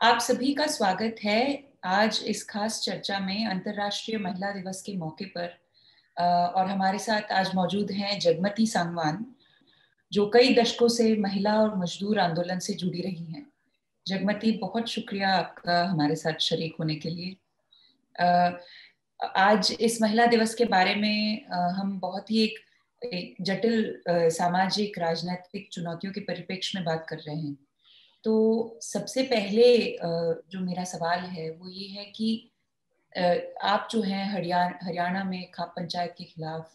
आप सभी का स्वागत है आज इस खास चर्चा में अंतर्राष्ट्रीय महिला दिवस के मौके पर। और हमारे साथ आज मौजूद हैं जगमती सांगवान, जो कई दशकों से महिला और मजदूर आंदोलन से जुड़ी रही हैं। जगमती, बहुत शुक्रिया आपका हमारे साथ शरीक होने के लिए। आज इस महिला दिवस के बारे में हम बहुत ही एक जटिल सामाजिक राजनीतिक चुनौतियों के परिप्रेक्ष्य में बात कर रहे हैं। तो सबसे पहले जो मेरा सवाल है वो ये है कि आप जो हैं हरियाणा में खाप पंचायत के खिलाफ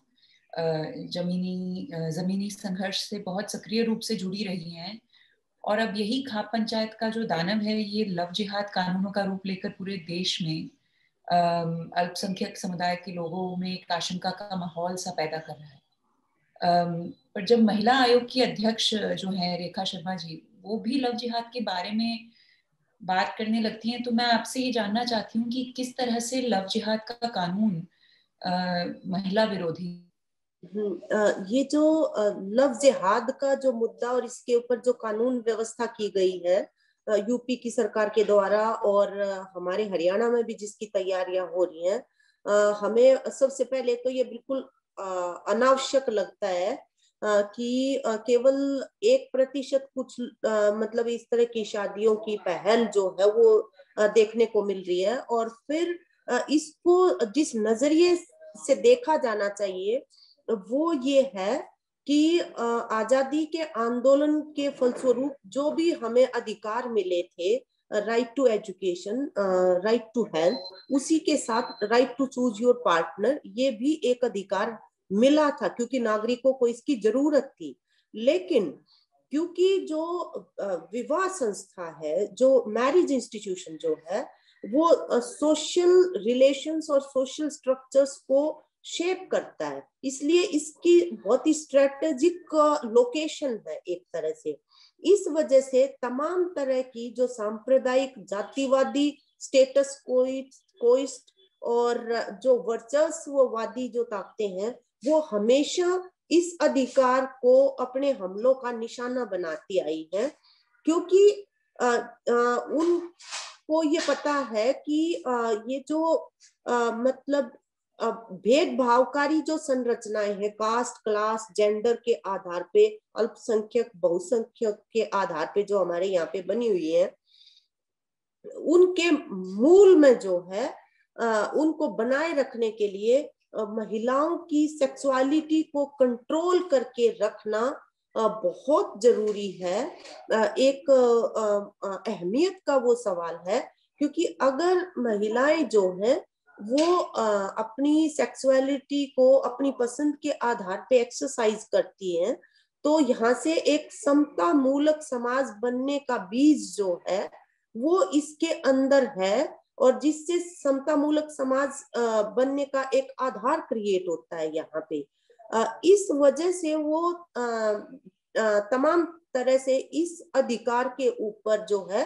जमीनी संघर्ष से बहुत सक्रिय रूप से जुड़ी रही हैं, और अब यही खाप पंचायत का जो दानव है ये लव जिहाद कानूनों का रूप लेकर पूरे देश में अल्पसंख्यक समुदाय के लोगों में एक आशंका का माहौल सा पैदा कर रहा है। पर जब महिला आयोग की अध्यक्ष जो है रेखा शर्मा जी, वो भी लव जिहाद के बारे में बात करने लगती हैं, तो मैं आपसे ये जानना चाहती हूँ कि किस तरह से लव जिहाद का कानून महिला विरोधी। ये जो लव जिहाद का जो मुद्दा और इसके ऊपर जो कानून व्यवस्था की गई है यूपी की सरकार के द्वारा, और हमारे हरियाणा में भी जिसकी तैयारियां हो रही हैं, हमें सबसे पहले तो ये बिल्कुल अनावश्यक लगता है कि केवल 1% कुछ मतलब इस तरह की शादियों की पहल जो है वो देखने को मिल रही है। और फिर इसको जिस नजरिए से देखा जाना चाहिए वो ये है कि आजादी के आंदोलन के फलस्वरूप जो भी हमें अधिकार मिले थे, right to education, right to health, उसी के साथ right to choose your partner, ये भी एक अधिकार मिला था क्योंकि नागरिकों को इसकी जरूरत थी। लेकिन क्योंकि जो विवाह संस्था है, जो मैरिज इंस्टीट्यूशन जो है, वो सोशल रिलेशंस और सोशल स्ट्रक्चर्स को शेप करता है, इसलिए इसकी बहुत ही स्ट्रेटेजिक लोकेशन है एक तरह से। इस वजह से तमाम तरह की जो सांप्रदायिक जातिवादी स्टेटस कोइस्ट और जो वर्चस्ववादी जो ताकतें हैं, वो हमेशा इस अधिकार को अपने हमलों का निशाना बनाती आई है, क्योंकि उनको ये पता है कि ये जो मतलब भेदभावकारी जो संरचनाएं हैं, कास्ट, क्लास, जेंडर के आधार पे, अल्पसंख्यक बहुसंख्यक के आधार पे जो हमारे यहाँ पे बनी हुई है, उनके मूल में जो है उनको बनाए रखने के लिए महिलाओं की सेक्सुअलिटी को कंट्रोल करके रखना बहुत जरूरी है। एक अहमियत का वो सवाल है, क्योंकि अगर महिलाएं जो हैं वो अपनी सेक्सुअलिटी को अपनी पसंद के आधार पे एक्सरसाइज करती हैं, तो यहाँ से एक समता मूलक समाज बनने का बीज जो है वो इसके अंदर है, और जिससे समता मूलक समाज बनने का एक आधार क्रिएट होता है यहाँ पे। इस वजह से वो तमाम तरह से इस अधिकार के ऊपर जो है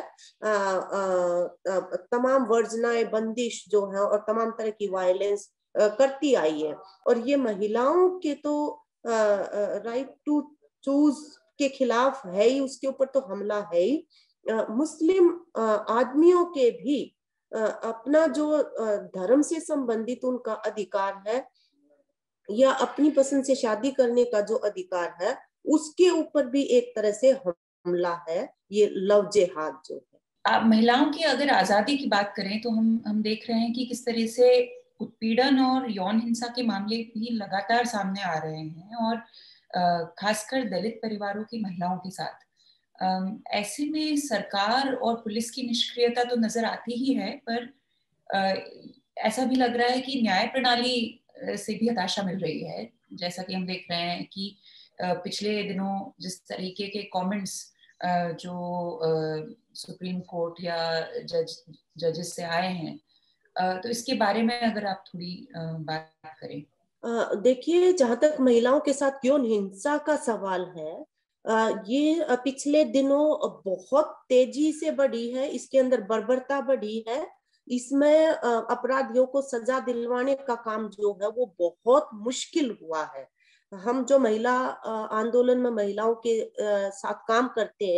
तमाम वर्जनाएं, बंदिश जो है और तमाम तरह की वायलेंस करती आई है। और ये महिलाओं के तो राइट टू चूज के खिलाफ है ही, उसके ऊपर तो हमला है ही। मुस्लिम आदमियों के भी अपना जो धर्म से संबंधित उनका अधिकार है या अपनी पसंद से शादी करने का जो अधिकार है, उसके ऊपर भी एक तरह से हमला है ये लव जिहाद जो है। आप महिलाओं की अगर आजादी की बात करें तो हम देख रहे हैं कि किस तरह से उत्पीड़न और यौन हिंसा के मामले भी लगातार सामने आ रहे हैं, और खासकर दलित परिवारों की महिलाओं के साथ। ऐसे में सरकार और पुलिस की निष्क्रियता तो नजर आती ही है, पर ऐसा भी लग रहा है कि न्याय प्रणाली से भी हताशा मिल रही है। जैसा कि हम देख रहे हैं कि पिछले दिनों जिस तरीके के कमेंट्स जो सुप्रीम कोर्ट या जजेस से आए हैं, तो इसके बारे में अगर आप थोड़ी बात करें। देखिए, जहां तक महिलाओं के साथ यौन हिंसा का सवाल है, ये पिछले दिनों बहुत तेजी से बढ़ी है, इसके अंदर बर्बरता बढ़ी है, इसमें अपराधियों को सजा दिलवाने का काम जो है वो बहुत मुश्किल हुआ है। हम जो महिला आंदोलन में महिलाओं के साथ काम करते हैं,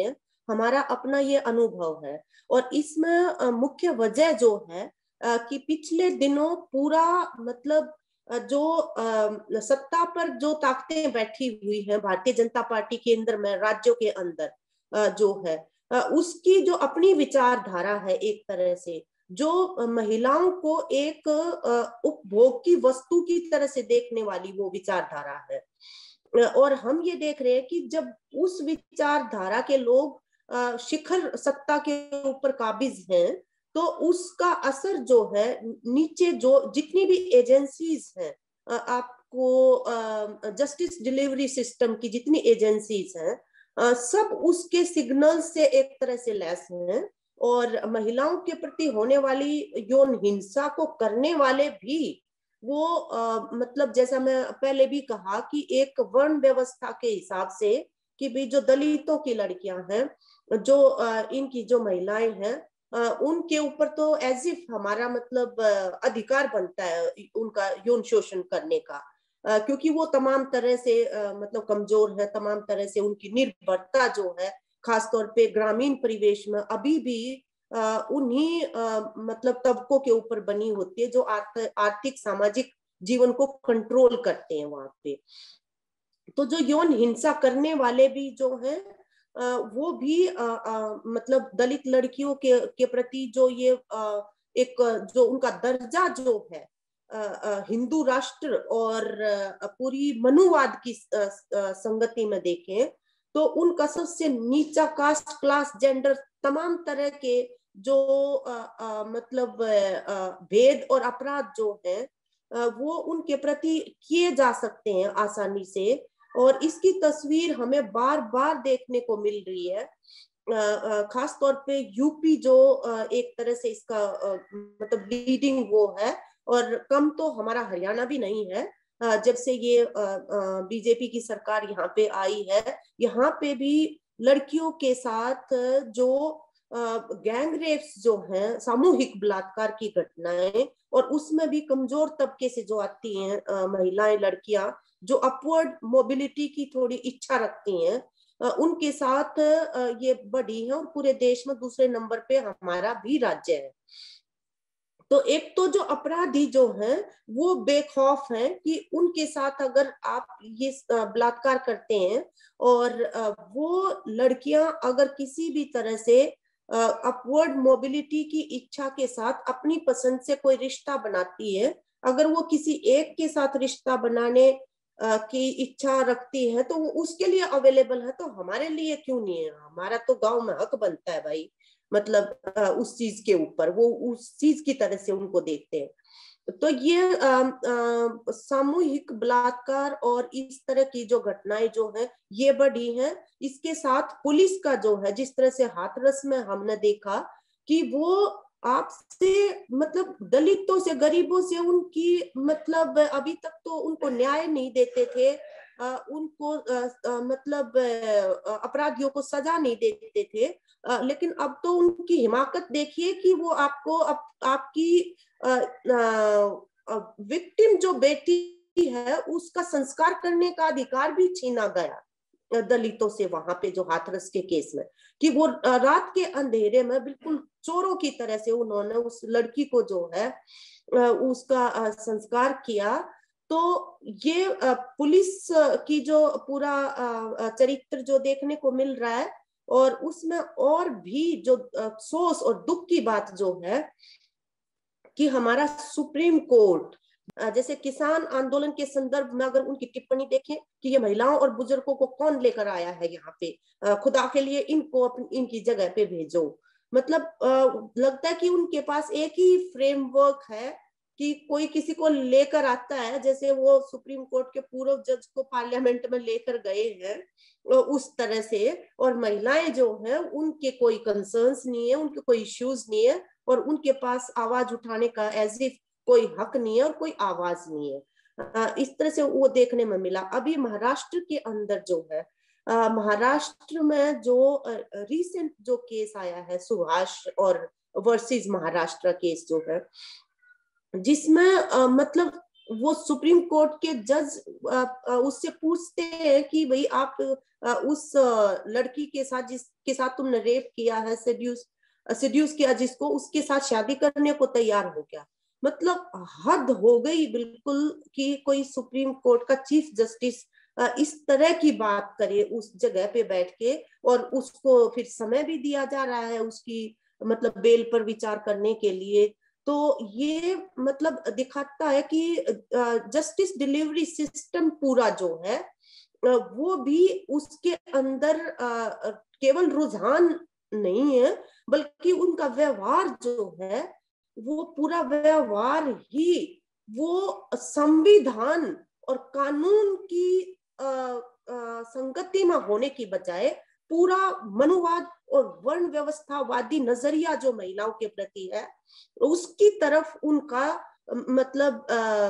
हमारा अपना ये अनुभव है। और इसमें मुख्य वजह जो है कि पिछले दिनों पूरा मतलब जो सत्ता पर जो ताकतें बैठी हुई हैं भारतीय जनता पार्टी के अंदर में, राज्यों के अंदर जो है उसकी जो अपनी विचारधारा है, एक तरह से जो महिलाओं को एक उपभोग की वस्तु की तरह से देखने वाली वो विचारधारा है। और हम ये देख रहे हैं कि जब उस विचारधारा के लोग शिखर सत्ता के ऊपर काबिज हैं, तो उसका असर जो है नीचे जो जितनी भी एजेंसीज हैं, आपको जस्टिस डिलीवरी सिस्टम की जितनी एजेंसीज हैं, सब उसके सिग्नल से एक तरह से लैस हैं। और महिलाओं के प्रति होने वाली यौन हिंसा को करने वाले भी वो मतलब जैसा मैं पहले भी कहा कि एक वर्ण व्यवस्था के हिसाब से कि भी जो दलितों की लड़कियां हैं, जो इनकी जो महिलाएं हैं, उनके ऊपर तो एज इफ हमारा मतलब अधिकार बनता है उनका यौन शोषण करने का, क्योंकि वो तमाम तरह से मतलब कमजोर है, तमाम तरह से उनकी निर्भरता जो है खासतौर पे ग्रामीण परिवेश में अभी भी उन्हीं मतलब तबकों के ऊपर बनी होती है जो आर्थिक सामाजिक जीवन को कंट्रोल करते हैं वहां पे। तो जो यौन हिंसा करने वाले भी जो हैं वो भी मतलब दलित लड़कियों के प्रति जो ये एक जो उनका दर्जा जो है हिंदू राष्ट्र और पूरी मनुवाद की संगति में देखें तो उनका सबसे नीचा कास्ट, क्लास, जेंडर, तमाम तरह के जो मतलब भेद और अपराध जो है वो उनके प्रति किए जा सकते हैं आसानी से। और इसकी तस्वीर हमें बार बार देखने को मिल रही है, खास तौर पे यूपी जो एक तरह से इसका मतलब लीडिंग वो है, और कम तो हमारा हरियाणा भी नहीं है। जब से ये बीजेपी की सरकार यहाँ पे आई है, यहाँ पे भी लड़कियों के साथ जो गैंग रेप्स जो हैं, सामूहिक बलात्कार की घटनाएं, और उसमें भी कमजोर तबके से जो आती हैं महिलाएं, लड़कियां जो अपवर्ड मोबिलिटी की थोड़ी इच्छा रखती हैं, उनके साथ ये बढ़ी है। और पूरे देश में दूसरे नंबर पे हमारा भी राज्य है। तो एक तो जो अपराधी जो हैं वो बेखौफ हैं कि उनके साथ अगर आप ये बलात्कार करते हैं, और वो लड़कियां अगर किसी भी तरह से अपवर्ड मोबिलिटी की इच्छा के साथ अपनी पसंद से कोई रिश्ता बनाती है, अगर वो किसी एक के साथ रिश्ता बनाने की इच्छा रखती है तो वो उसके लिए अवेलेबल है, तो हमारे लिए क्यों नहीं है? हमारा तो गांव में हक बनता है भाई, मतलब उस चीज के ऊपर वो उस चीज की तरह से उनको देखते हैं। तो ये सामूहिक बलात्कार और इस तरह की जो घटनाएं जो है ये बढ़ी हैं। इसके साथ पुलिस का जो है जिस तरह से हाथरस में हमने देखा कि वो आपसे मतलब दलितों से, गरीबों से उनकी मतलब अभी तक तो उनको न्याय नहीं देते थे, उनको मतलब अपराधियों को सजा नहीं देते थे, लेकिन अब तो उनकी हिमाकत देखिए कि वो आपको आपकी विक्टिम जो बेटी है उसका संस्कार करने का अधिकार भी छीना गया दलितों से वहां पे जो हाथरस के केस में, कि वो रात के अंधेरे में बिल्कुल चोरों की तरह से उन्होंने उस लड़की को जो है उसका संस्कार किया। तो ये पुलिस की जो पूरा चरित्र जो देखने को मिल रहा है, और उसमें और भी जो अफसोस और दुख की बात जो है कि हमारा सुप्रीम कोर्ट, जैसे किसान आंदोलन के संदर्भ में अगर उनकी टिप्पणी देखें कि ये महिलाओं और बुजुर्गों को कौन लेकर आया है यहाँ पे, खुदा के लिए इनको इनकी जगह पे भेजो, मतलब लगता है कि उनके पास एक ही फ्रेमवर्क है कि कोई किसी को लेकर आता है, जैसे वो सुप्रीम कोर्ट के पूर्व जज को पार्लियामेंट में लेकर गए हैं उस तरह से। और महिलाएं जो हैं उनके कोई कंसर्न्स नहीं है, उनके कोई इश्यूज नहीं है, और उनके पास आवाज उठाने का एज इफ कोई हक नहीं है और कोई आवाज नहीं है। इस तरह से वो देखने में मिला। अभी महाराष्ट्र के अंदर जो है, महाराष्ट्र में जो रिसेंट जो केस आया है सुभाष और वर्सेस महाराष्ट्र केस जो है, जिसमें मतलब वो सुप्रीम कोर्ट के जज उससे पूछते हैं कि भाई आप उस लड़की के साथ जिसके साथ तुमने रेप किया है, सेड्यूस किया जिसको, उसके साथ शादी करने को तैयार हो क्या? मतलब हद हो गई बिल्कुल कि कोई सुप्रीम कोर्ट का चीफ जस्टिस इस तरह की बात करे उस जगह पे बैठ के, और उसको फिर समय भी दिया जा रहा है उसकी मतलब बेल पर विचार करने के लिए। तो ये मतलब दिखाता है कि जस्टिस डिलीवरी सिस्टम पूरा जो है वो भी उसके अंदर केवल रुझान नहीं है, बल्कि उनका व्यवहार जो है वो पूरा व्यवहार ही वो संविधान और कानून की संगति में होने की बजाय पूरा मनुवाद और वर्ण व्यवस्थावादी नजरिया जो महिलाओं के प्रति है उसकी तरफ उनका मतलब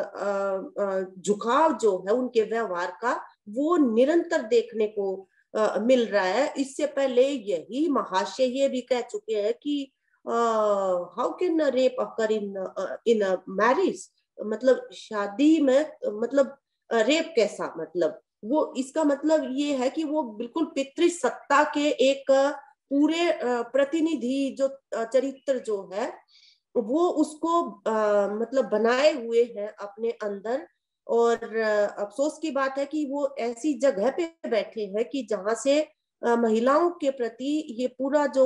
झुकाव जो है उनके व्यवहार का वो निरंतर देखने को मिल रहा है। इससे पहले यही महाशय ये भी कह चुके हैं कि how can rape occur in marriage, मतलब शादी में मतलब रेप कैसा, मतलब वो इसका मतलब ये है कि वो बिल्कुल पितृसत्ता के एक पूरे प्रतिनिधि जो चरित्र जो है वो उसको मतलब बनाए हुए हैं अपने अंदर। और अफसोस की बात है कि वो ऐसी जगह पे बैठे हैं कि जहां से महिलाओं के प्रति ये पूरा जो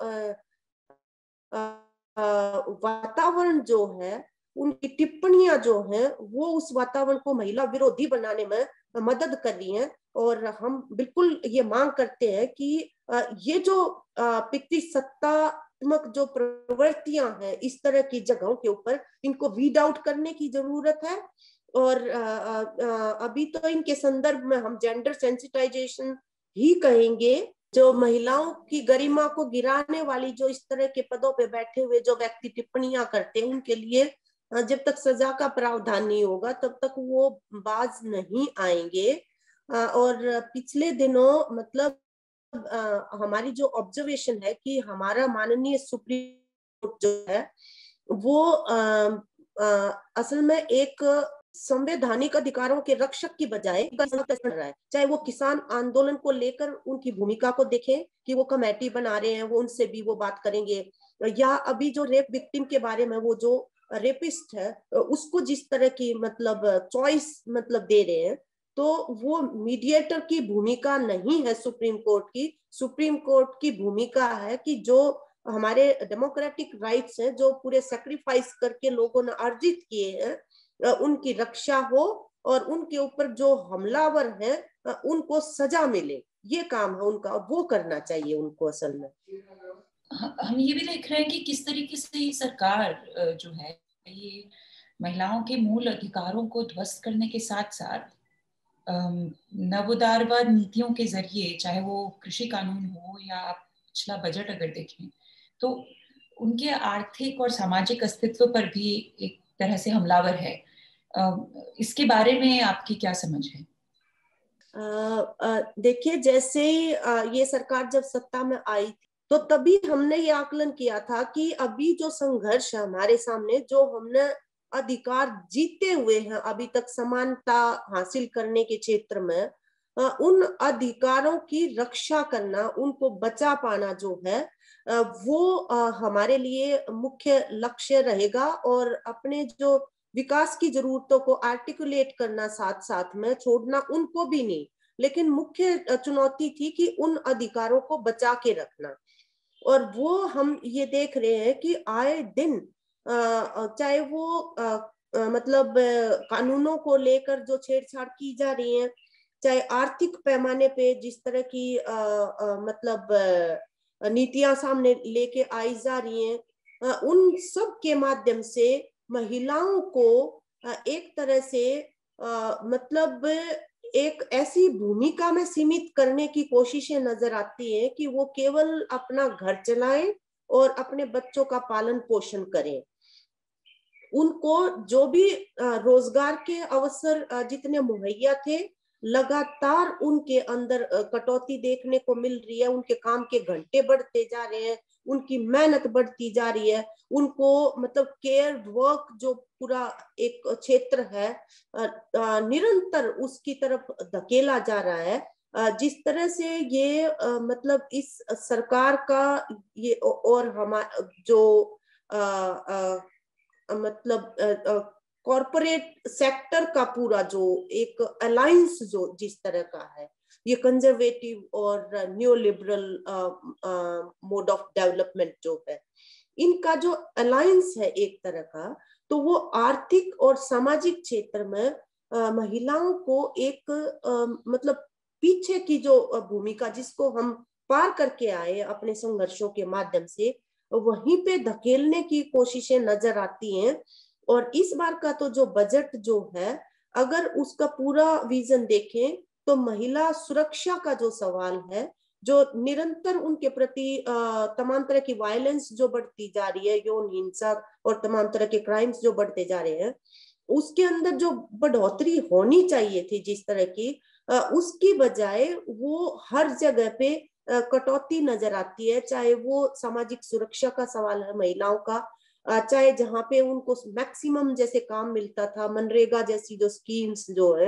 वातावरण जो है, उनकी टिप्पणियां जो हैं वो उस वातावरण को महिला विरोधी बनाने में मदद कर रही हैं। और हम बिल्कुल ये मांग करते हैं कि ये जो पितृसत्तात्मक जो प्रवृत्तियां हैं इस तरह की जगहों के ऊपर, इनको वीड आउट करने की जरूरत है। और अभी तो इनके संदर्भ में हम जेंडर सेंसिटाइजेशन ही कहेंगे। जो महिलाओं की गरिमा को गिराने वाली जो इस तरह के पदों पे बैठे हुए जो व्यक्ति टिप्पणियां करते हैं उनके लिए जब तक सजा का प्रावधान नहीं होगा तब तक वो बाज नहीं आएंगे। और पिछले दिनों मतलब हमारी जो ऑब्जर्वेशन है कि हमारा माननीय सुप्रीम कोर्ट जो है वो असल में एक संवैधानिक अधिकारों के रक्षक की बजाय कर रहा है। चाहे वो किसान आंदोलन को लेकर उनकी भूमिका को देखें कि वो कमेटी बना रहे हैं, वो उनसे भी वो बात करेंगे, या अभी जो रेप विक्टिम के बारे में वो जो रेपिस्ट है उसको जिस तरह की मतलब चॉइस मतलब दे रहे हैं, तो वो मीडिएटर की भूमिका नहीं है सुप्रीम कोर्ट की। सुप्रीम कोर्ट की भूमिका है कि जो हमारे डेमोक्रेटिक राइट्स हैं जो पूरे सेक्रीफाइस करके लोगों ने अर्जित किए हैं उनकी रक्षा हो और उनके ऊपर जो हमलावर हैं उनको सजा मिले, ये काम है उनका और वो करना चाहिए उनको असल में। हम ये भी देख रहे हैं कि किस तरीके से ये सरकार जो है ये महिलाओं के मूल अधिकारों को ध्वस्त करने के साथ साथ नवोदारवाद नीतियों के जरिए, चाहे वो कृषि कानून हो या आप पिछला बजट अगर देखें, तो उनके आर्थिक और सामाजिक अस्तित्व पर भी एक तरह से हमलावर है। इसके बारे में आपकी क्या समझ है? देखिए, जैसे ये सरकार जब सत्ता में आई थी तो तभी हमने ये आकलन किया था कि अभी जो संघर्ष है हमारे सामने, जो हमने अधिकार जीते हुए हैं अभी तक समानता हासिल करने के क्षेत्र में, उन अधिकारों की रक्षा करना, उनको बचा पाना जो है वो हमारे लिए मुख्य लक्ष्य रहेगा। और अपने जो विकास की जरूरतों को आर्टिकुलेट करना साथ साथ में छोड़ना उनको भी नहीं, लेकिन मुख्य चुनौती थी कि उन अधिकारों को बचा के रखना। और वो हम ये देख रहे हैं कि आए दिन चाहे वो मतलब कानूनों को लेकर जो छेड़छाड़ की जा रही है, चाहे आर्थिक पैमाने पे जिस तरह की मतलब नीतियां सामने लेके आई जा रही हैं, उन सब के माध्यम से महिलाओं को एक तरह से मतलब एक ऐसी भूमिका में सीमित करने की कोशिशें नजर आती हैं कि वो केवल अपना घर चलाएं और अपने बच्चों का पालन पोषण करें। उनको जो भी रोजगार के अवसर जितने मुहैया थे, लगातार उनके अंदर कटौती देखने को मिल रही है। उनके काम के घंटे बढ़ते जा रहे हैं, उनकी मेहनत बढ़ती जा रही है, उनको मतलब केयर वर्क जो पूरा एक क्षेत्र है निरंतर उसकी तरफ धकेला जा रहा है। जिस तरह से ये मतलब इस सरकार का ये और हमारा जो मतलब कॉरपोरेट सेक्टर का पूरा जो एक अलायंस जो जिस तरह का है, ये कंजर्वेटिव और new liberal mode of development जो है, इनका जो अलायंस है एक तरह का, तो वो आर्थिक और सामाजिक क्षेत्र में महिलाओं को एक मतलब पीछे की जो भूमिका जिसको हम पार करके आए अपने संघर्षों के माध्यम से, वहीं पे धकेलने की कोशिशें नजर आती हैं। और इस बार का तो जो बजट जो है, अगर उसका पूरा विजन देखें तो महिला सुरक्षा का जो सवाल है, जो निरंतर उनके प्रति तमाम तरह की वायलेंस जो बढ़ती जा रही है, यौन हिंसा और तमाम तरह के क्राइम्स जो बढ़ते जा रहे हैं, उसके अंदर जो बढ़ोतरी होनी चाहिए थी जिस तरह की, उसकी बजाय वो हर जगह पे कटौती नजर आती है। चाहे वो सामाजिक सुरक्षा का सवाल है महिलाओं का, चाहे जहाँ पे उनको मैक्सिमम जैसे काम मिलता था, मनरेगा जैसी जो स्कीम्स जो है,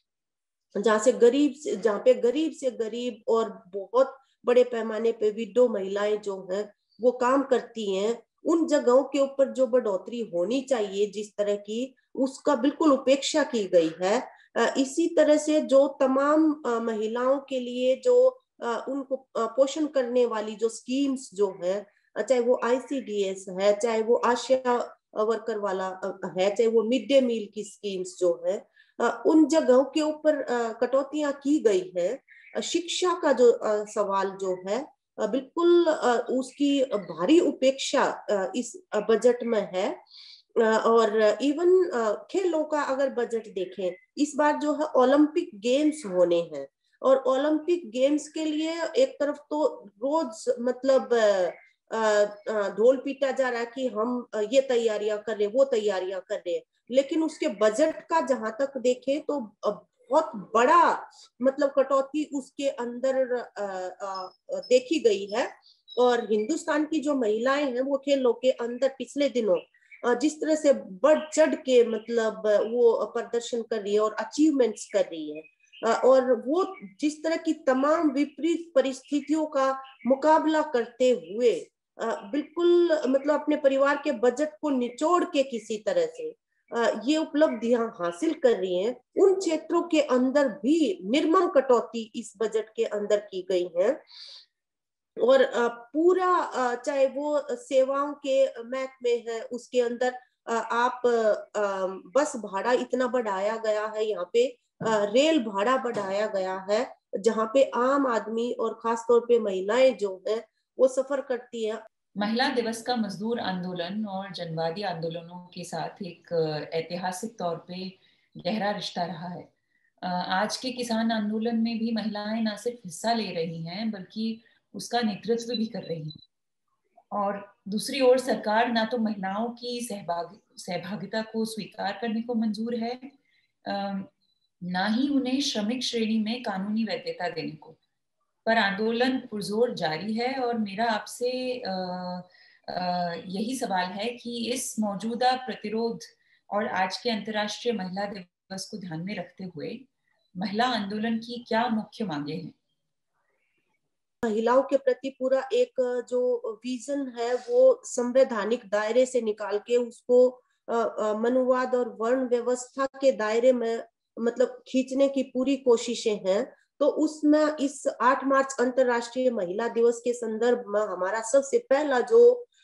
जहाँ पे गरीब से गरीब और बहुत बड़े पैमाने पे विडो महिलाएं जो हैं वो काम करती हैं, उन जगहों के ऊपर जो बढ़ोतरी होनी चाहिए जिस तरह की, उसका बिल्कुल उपेक्षा की गई है। इसी तरह से जो तमाम महिलाओं के लिए जो उनको पोषण करने वाली जो स्कीम्स जो है, चाहे वो ICDS है, चाहे वो आशा वर्कर वाला है, चाहे वो मिड डे मील की स्कीम्स जो है, उन जगहों के ऊपर कटौतियां की गई है। शिक्षा का जो सवाल जो है, बिल्कुल उसकी भारी उपेक्षा इस बजट में है। और इवन खेलों का अगर बजट देखें, इस बार जो है ओलंपिक गेम्स होने हैं, और ओलंपिक गेम्स के लिए एक तरफ तो रोज मतलब ढोल पीटा जा रहा है कि हम ये तैयारियां कर रहे, वो तैयारियां कर रहे हैं, लेकिन उसके बजट का जहां तक देखें तो बहुत बड़ा मतलब कटौती उसके अंदर देखी गई है। और हिंदुस्तान की जो महिलाएं हैं वो खेलों के अंदर पिछले दिनों जिस तरह से बढ़ चढ़ के मतलब वो प्रदर्शन कर रही है और अचीवमेंट्स कर रही है, और वो जिस तरह की तमाम विपरीत परिस्थितियों का मुकाबला करते हुए बिल्कुल मतलब अपने परिवार के बजट को निचोड़ के किसी तरह से ये उपलब्धियां हासिल कर रही हैं, उन क्षेत्रों के अंदर भी निर्मम कटौती इस बजट के अंदर की गई है। और पूरा चाहे वो सेवाओं के महकमे है, उसके अंदर आप बस भाड़ा इतना बढ़ाया गया है, यहाँ पे रेल भाड़ा बढ़ाया गया है, जहाँ पे आम आदमी और खासतौर पे महिलाएं जो है वो सफर करती है। महिला दिवस का मजदूर आंदोलन और जनवादी आंदोलनों के साथ एक ऐतिहासिक तौर पे गहरा रिश्ता रहा है। आज के किसान आंदोलन में भी महिलाएं न सिर्फ हिस्सा ले रही हैं बल्कि उसका नेतृत्व भी कर रही हैं, और दूसरी ओर सरकार ना तो महिलाओं की सहभागिता को स्वीकार करने को मंजूर है, ना ही उन्हें श्रमिक श्रेणी में कानूनी वैधता देने को। पर आंदोलन पुरजोर जारी है, और मेरा आपसे यही सवाल है कि इस मौजूदा प्रतिरोध और आज के अंतर्राष्ट्रीय महिला दिवस को ध्यान में रखते हुए महिला आंदोलन की क्या मुख्य मांगे हैं? महिलाओं के प्रति पूरा एक जो विजन है वो संवैधानिक दायरे से निकाल के उसको मनुवाद और वर्ण व्यवस्था के दायरे में मतलब खींचने की पूरी कोशिशें हैं। तो उसमें इस 8 मार्च अंतर्राष्ट्रीय महिला दिवस के संदर्भ में हमारा सबसे पहला जो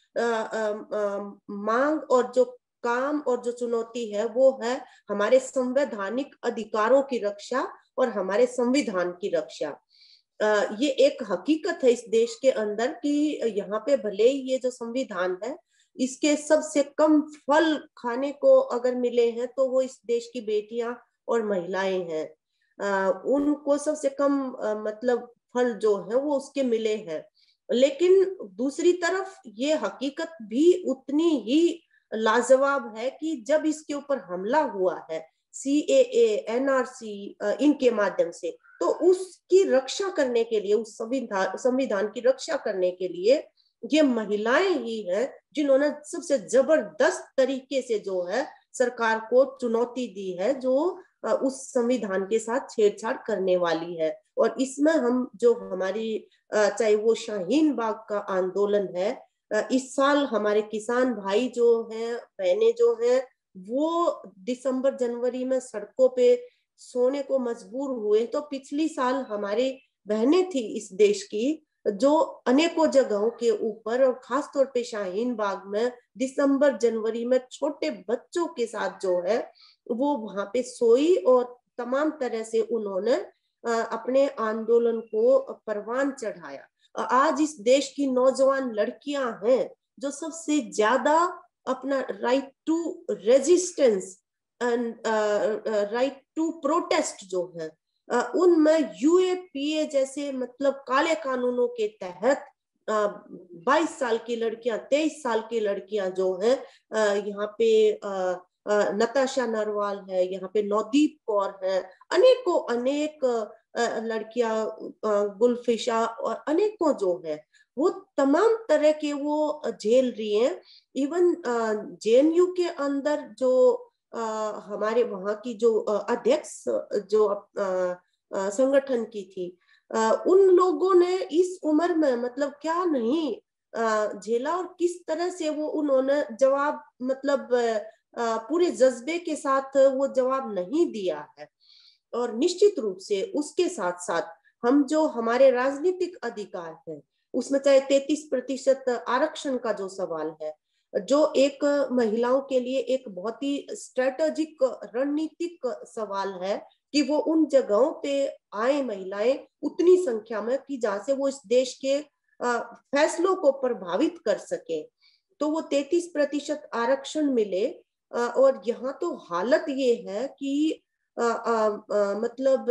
मांग और जो काम और जो चुनौती है वो है हमारे संवैधानिक अधिकारों की रक्षा और हमारे संविधान की रक्षा। ये एक हकीकत है इस देश के अंदर कि यहाँ पे भले ही ये जो संविधान है इसके सबसे कम फल खाने को अगर मिले हैं तो वो इस देश की बेटियां और महिलाएं हैं। उनको सबसे कम मतलब फल जो है वो उसके मिले हैं, लेकिन दूसरी तरफ ये हकीकत भी उतनी ही लाजवाब है कि जब इसके ऊपर हमला हुआ है CAA NRC इनके माध्यम से, तो उसकी रक्षा करने के लिए, उस संविधान की रक्षा करने के लिए ये महिलाएं ही हैं जिन्होंने सबसे जबरदस्त तरीके से जो है सरकार को चुनौती दी है, जो उस संविधान के साथ छेड़छाड़ करने वाली है। और इसमें हम जो हमारी चाहे वो शाहीन बाग का आंदोलन है, इस साल हमारे किसान भाई जो हैं, बहनें जो हैं, वो दिसंबर जनवरी में सड़कों पे सोने को मजबूर हुए, तो पिछली साल हमारी बहनें थी इस देश की जो अनेकों जगहों के ऊपर और खासतौर पे शाहीन बाग में दिसंबर जनवरी में छोटे बच्चों के साथ जो है वो वहां पे सोई, और तमाम तरह से उन्होंने अपने आंदोलन को परवान चढ़ाया। आज इस देश की नौजवान लड़कियां हैं जो सबसे ज्यादा अपना right to resistance and right to protest जो है उनमें यूएपीए जैसे मतलब काले कानूनों के तहत 22 साल की लड़कियां, 23 साल की लड़कियां जो हैं, यहाँ पे नताशा नरवाल है, यहाँ पे नवदीप कौर है, अनेकों अनेक लड़कियां, गुलफिशा और अनेकों जो है वो तमाम तरह के वो झेल रही हैं। इवन जेएनयू के अंदर जो हमारे वहां की जो अध्यक्ष जो संगठन की थी, उन लोगों ने इस उम्र में मतलब क्या नहीं झेला, और किस तरह से वो उन्होंने जवाब मतलब पूरे जज्बे के साथ वो जवाब नहीं दिया है। और निश्चित रूप से उसके साथ साथ हम जो हमारे राजनीतिक अधिकार है उसमें चाहे 33% आरक्षण का जो सवाल है, जो एक महिलाओं के लिए एक बहुत ही स्ट्रेटेजिक रणनीतिक सवाल है कि वो उन जगहों पे आए महिलाएं उतनी संख्या में कि जहां से वो इस देश के फैसलों को प्रभावित कर सके, तो वो 33% आरक्षण मिले। और यहाँ तो हालत ये है कि मतलब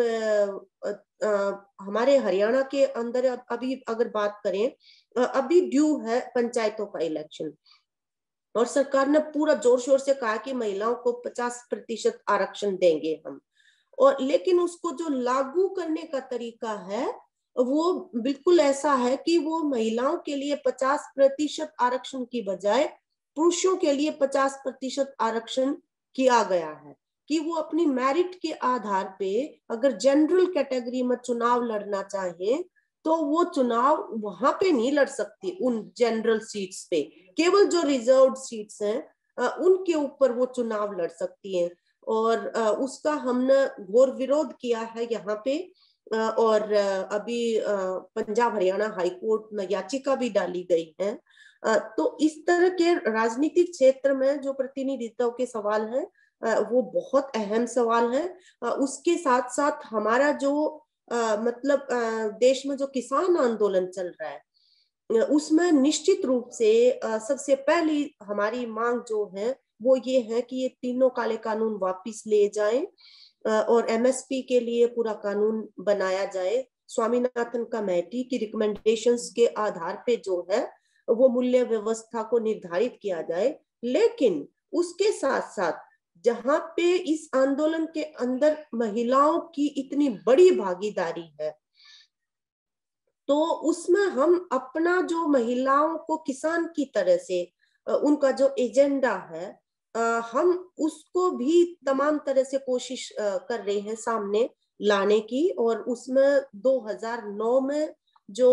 हमारे हरियाणा के अंदर अभी अगर बात करें, अभी ड्यू है पंचायतों का इलेक्शन, और सरकार ने पूरा जोर शोर से कहा कि महिलाओं को 50% आरक्षण देंगे हम, और लेकिन उसको जो लागू करने का तरीका है वो बिल्कुल ऐसा है कि वो महिलाओं के लिए 50% आरक्षण की बजाय पुरुषों के लिए 50% आरक्षण किया गया है कि वो अपनी मेरिट के आधार पे अगर जनरल कैटेगरी में चुनाव लड़ना चाहे तो वो चुनाव वहां पे नहीं लड़ सकती, उन जनरल सीट्स पे केवल जो रिजर्व्ड सीट्स हैं उनके ऊपर वो चुनाव लड़ सकती हैं। और उसका हमने घोर विरोध किया है यहाँ पे, और अभी पंजाब हरियाणा हाई कोर्ट में याचिका भी डाली गई है। तो इस तरह के राजनीतिक क्षेत्र में जो प्रतिनिधित्व के सवाल हैं वो बहुत अहम सवाल है। उसके साथ साथ हमारा जो मतलब देश में जो किसान आंदोलन चल रहा है उसमें निश्चित रूप से सबसे पहली हमारी मांग जो है वो ये है कि ये तीनों काले कानून वापस ले जाएं और एमएसपी के लिए पूरा कानून बनाया जाए। स्वामीनाथन कमेटी की रिकमेंडेशंस के आधार पे जो है वो मूल्य व्यवस्था को निर्धारित किया जाए, लेकिन उसके साथ साथ जहां पे इस आंदोलन के अंदर महिलाओं की इतनी बड़ी भागीदारी है तो उसमें हम अपना जो महिलाओं को किसान की तरह से उनका जो एजेंडा है हम उसको भी तमाम तरह से कोशिश कर रहे हैं सामने लाने की। और उसमें 2009 में जो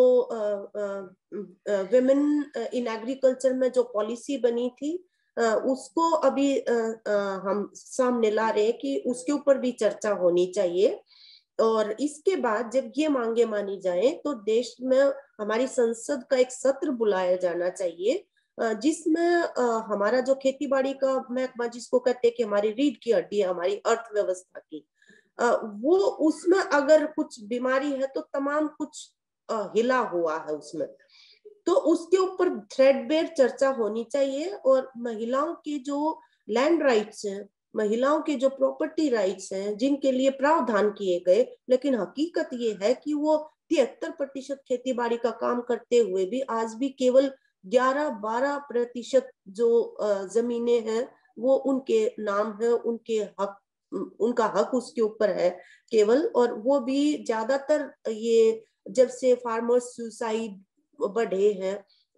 विमेन इन एग्रीकल्चर में जो पॉलिसी बनी थी उसको अभी हम सामने ला रहे हैं कि उसके ऊपर भी चर्चा होनी चाहिए। और इसके बाद जब ये मांगे मानी जाए तो देश में हमारी संसद का एक सत्र बुलाया जाना चाहिए जिसमें हमारा जो खेती बाड़ी का महकमा जिसको कहते हैं कि हमारी रीढ़ की हड्डी है हमारी अर्थव्यवस्था की, वो उसमें अगर कुछ बीमारी है तो तमाम कुछ हिला हुआ है उसमें, तो उसके ऊपर थ्रेडबेर चर्चा होनी चाहिए। और महिलाओं के जो लैंड राइट्स हैं, महिलाओं के जो प्रॉपर्टी राइट्स हैं जिनके लिए प्रावधान किए गए, लेकिन हकीकत ये है कि वो 73% खेती बाड़ी का काम करते हुए भी आज भी केवल 11-12% जो जमीनें हैं वो उनके नाम है, उनके हक, उनका हक उसके ऊपर है केवल। और वो भी ज्यादातर ये जब से फार्मर्स सुसाइड बढ़े हैं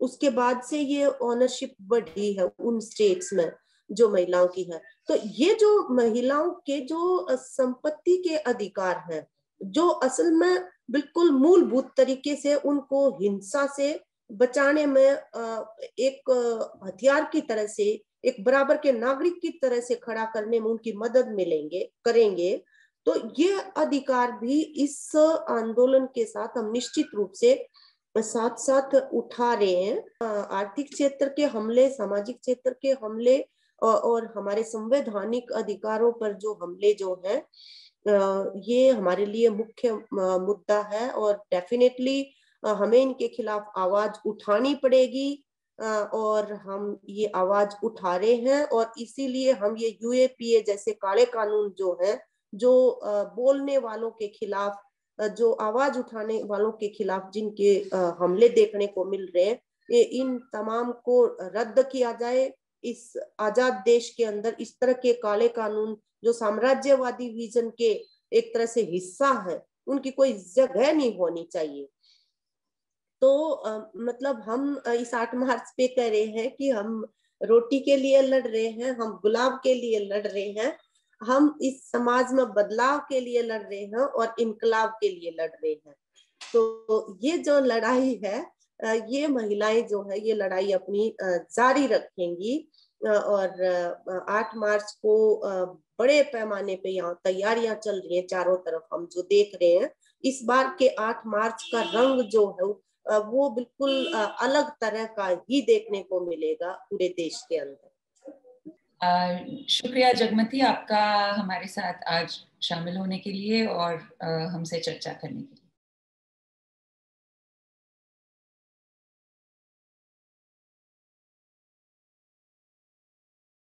उसके बाद से ये ओनरशिप बढ़ी है उन स्टेट्स में जो महिलाओं की है। तो ये जो महिलाओं के जो संपत्ति के अधिकार हैं, जो असल में बिल्कुल मूलभूत तरीके से उनको हिंसा से बचाने में एक हथियार की तरह से, एक बराबर के नागरिक की तरह से खड़ा करने में उनकी मदद मिलेंगे करेंगे, तो ये अधिकार भी इस आंदोलन के साथ हम निश्चित रूप से साथ साथ उठा रहे हैं। आर्थिक क्षेत्र के हमले, सामाजिक क्षेत्र के हमले और हमारे संवैधानिक अधिकारों पर जो हमले जो है, ये हमारे लिए मुख्य मुद्दा है और डेफिनेटली हमें इनके खिलाफ आवाज उठानी पड़ेगी। और हम ये आवाज उठा रहे हैं और इसीलिए हम ये यूएपीए जैसे काले कानून जो है, जो बोलने वालों के खिलाफ, जो आवाज उठाने वालों के खिलाफ जिनके हमले देखने को मिल रहे हैं, इन तमाम को रद्द किया जाए। इस आजाद देश के अंदर इस तरह के काले कानून जो साम्राज्यवादी विजन के एक तरह से हिस्सा है, उनकी कोई जगह नहीं होनी चाहिए। तो मतलब हम इस 8 मार्च पे कह रहे हैं कि हम रोटी के लिए लड़ रहे हैं, हम गुलाब के लिए लड़ रहे हैं, हम इस समाज में बदलाव के लिए लड़ रहे हैं और इनकलाब के लिए लड़ रहे हैं। तो ये जो लड़ाई है, ये महिलाएं जो है ये लड़ाई अपनी जारी रखेंगी। और 8 मार्च को बड़े पैमाने पे यहाँ तैयारियां चल रही हैं चारों तरफ, हम जो देख रहे हैं। इस बार के 8 मार्च का रंग जो है वो बिल्कुल अलग तरह का ही देखने को मिलेगा पूरे देश के अंदर। शुक्रिया जगमती आपका हमारे साथ आज शामिल होने के लिए और हमसे चर्चा करने के लिए।